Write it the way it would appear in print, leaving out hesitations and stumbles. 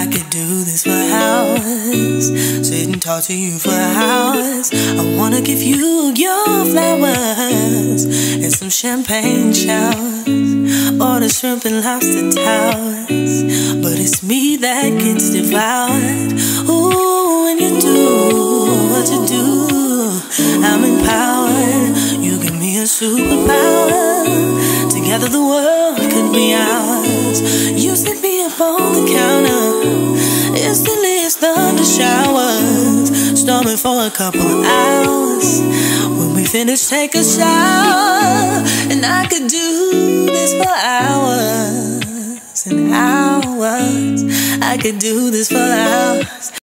could do this for hours, sit and talk to you for hours. I wanna give you your flowers and some champagne showers, or the shrimp and lobster towers. But it's me that gets devoured. Ooh, when you do what you do, I'm empowered. You give me a superpower. Together the world could be ours. You set me up on the counter. Instantly it's thunder showers, storming for a couple of hours. When we finish, take a shower, and I could do this for hours and hours. I could do this for hours.